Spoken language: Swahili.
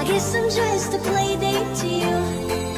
I guess I'm just a play date to you.